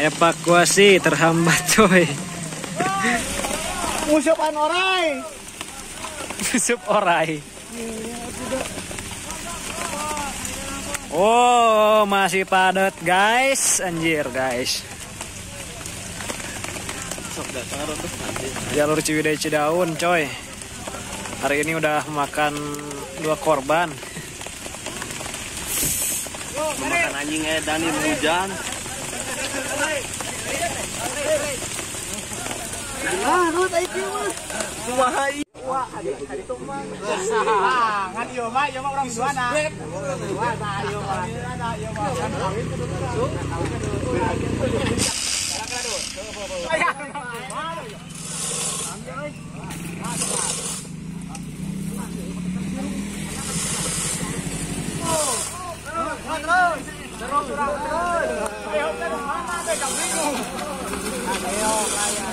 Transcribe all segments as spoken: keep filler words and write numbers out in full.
Evakuasi terhambat coy. Musuhan orai. Musuh orai. Oh, masih padat guys, anjir guys. Jalur Ciwidey Cidaun coy. Hari ini udah makan dua korban. Makan anjing Dani hujan. Ah, lu tadi mah. Kumaha ieu? Wah, hari itu mah. Ah, ngan ieu mah, ieu mah urang suana. Wah, nah ieu mah. Ieu mah kan kawin kudu masuk. Terus terus terus. Ayo ke mana deh kamu bingung. Ayo raya.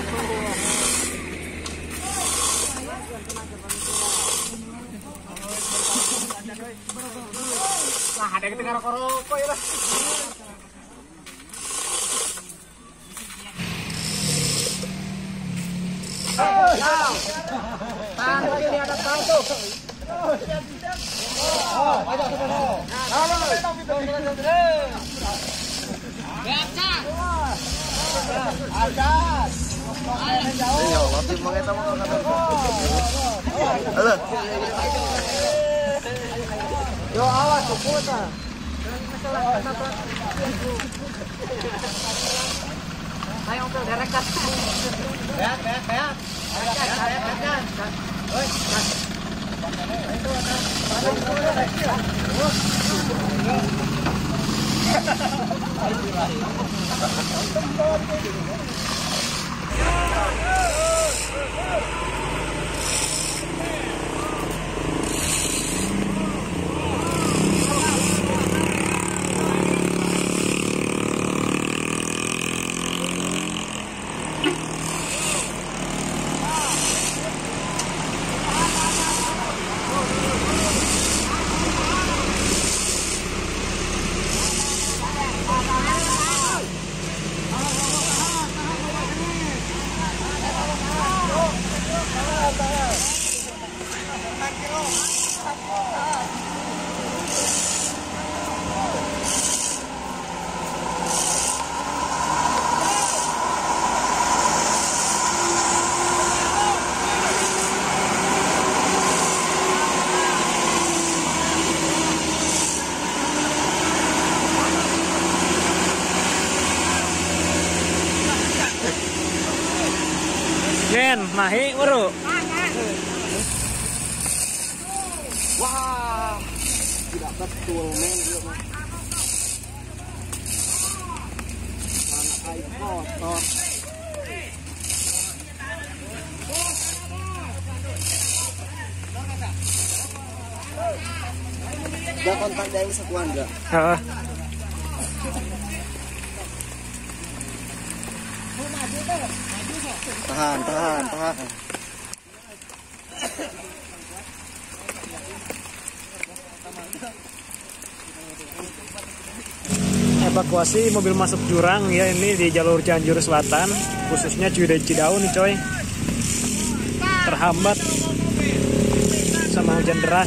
Lah ada yang tengah rokok ya. Tahan lagi di atas batu. Oh, ayo tuh. Agas. Iya, waktu mau kita mau kata. Halo. Yo, awas puta. Ayo untuk direkat. Beak, beak, beak. Beak, beak, beak. Oi, itu ada. Gen, mahi baru. Wah, tidak betul men. Anak air kotor. Udah kontak dari sekuan enggak? Heeh. Tahan, tahan, tahan. Evakuasi mobil masuk jurang ya, ini di jalur Cianjur Selatan, khususnya Ciwidey Cidaun nih coy. Terhambat sama hujan deras.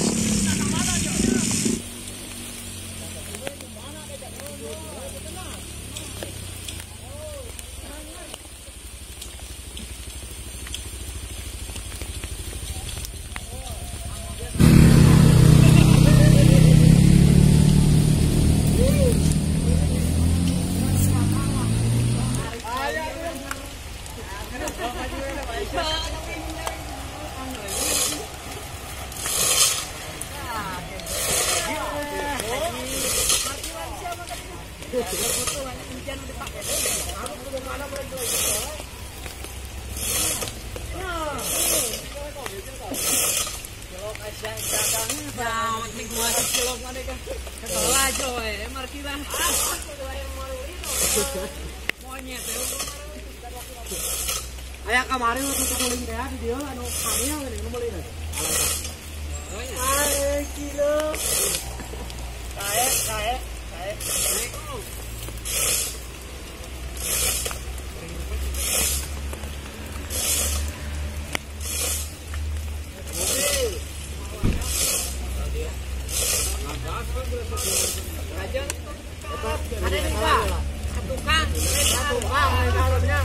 Ayah kemarin waktu kuling teh di dia anu hamil gini nu meuli teh. Ae kilo. Kae kae kae. Ada juga. Tukang, tukang, harusnya.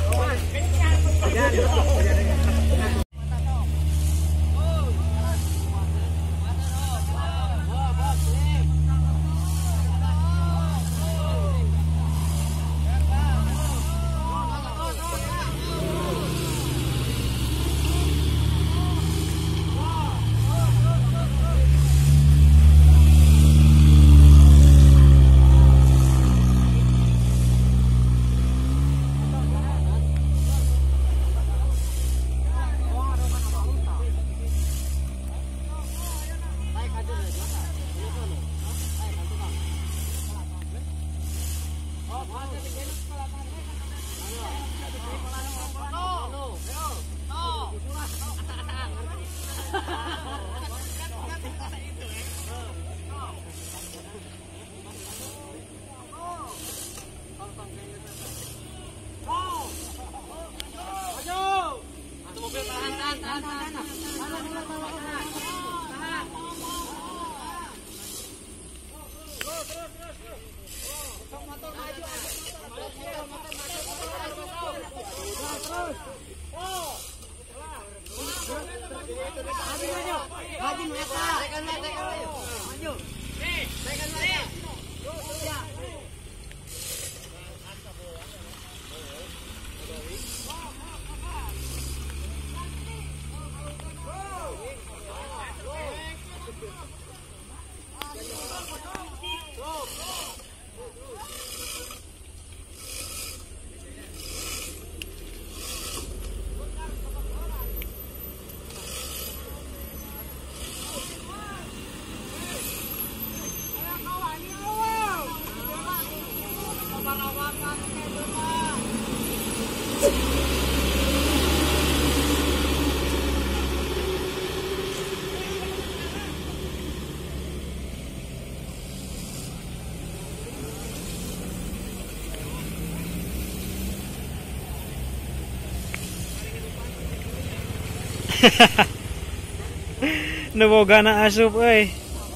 Nebogana asup euy.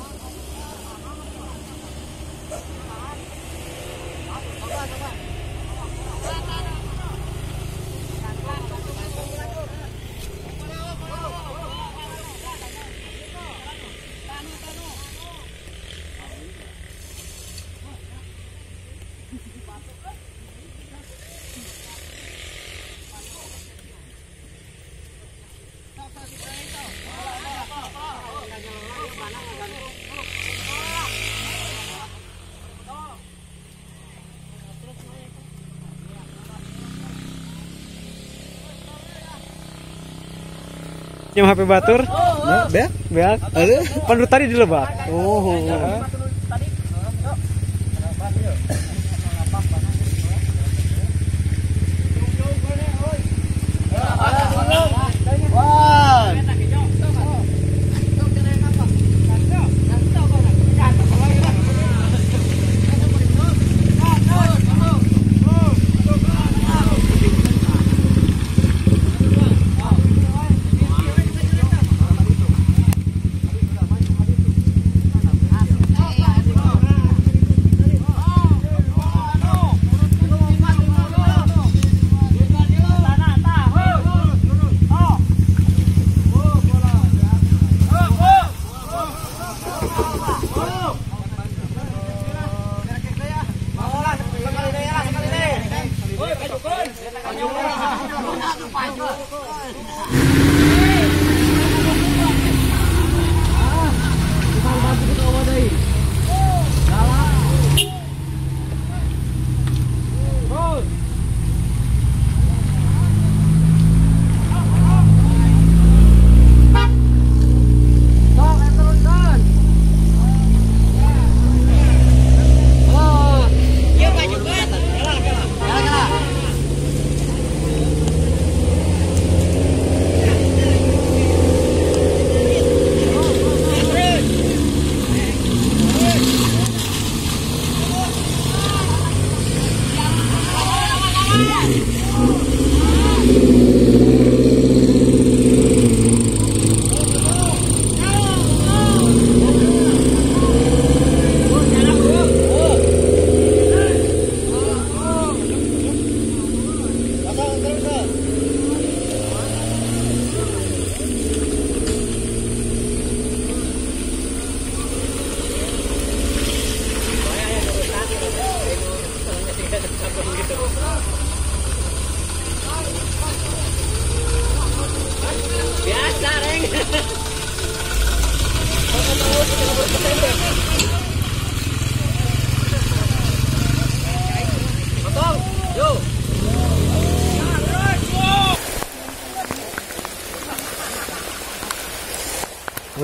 Yang H P batur? Nah, beak? Beak? Ada? Pan tadi dilebak. Oh.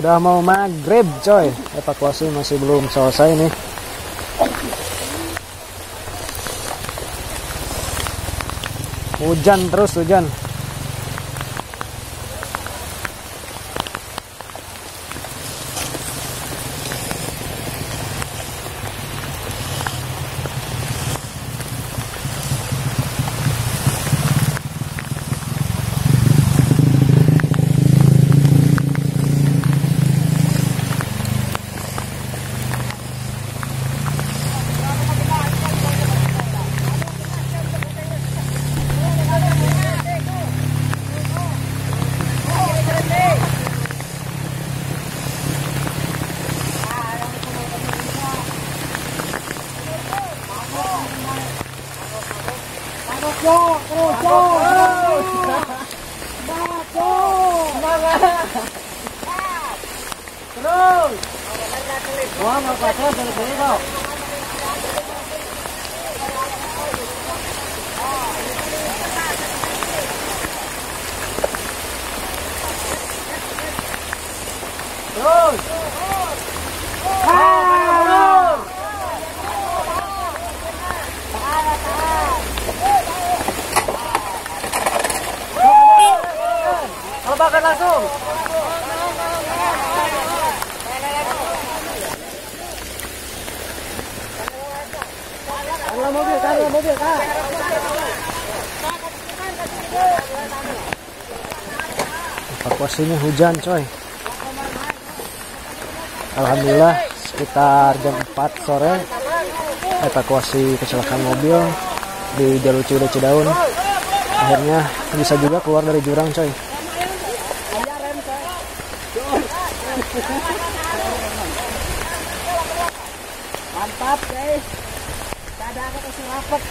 Udah mau maghrib coy, evakuasi masih belum selesai nih. Hujan terus, hujan. Lebakan langsung. Taruh mobil, taruh mobil, taruh. Evakuasinya hujan coy. Alhamdulillah sekitar jam empat sore evakuasi kecelakaan mobil di jalur Ciwidey Cidaun. Akhirnya bisa juga keluar dari jurang coy. Mantap guys. Ada apa kasih rapet.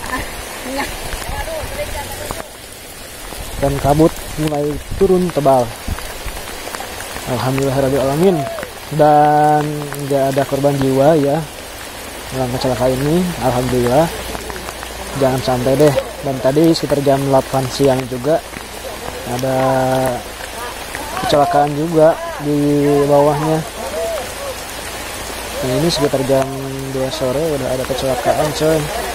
Dan kabut mulai turun tebal. Alhamdulillahirrahmanirrahim. Dan nggak ada korban jiwa ya dalam kecelakaan ini. Alhamdulillah. Jangan sampai deh. Dan tadi sekitar jam delapan siang juga ada kecelakaan juga di bawahnya. Nah, ini sekitar jam dua sore udah ada kecelakaan coy.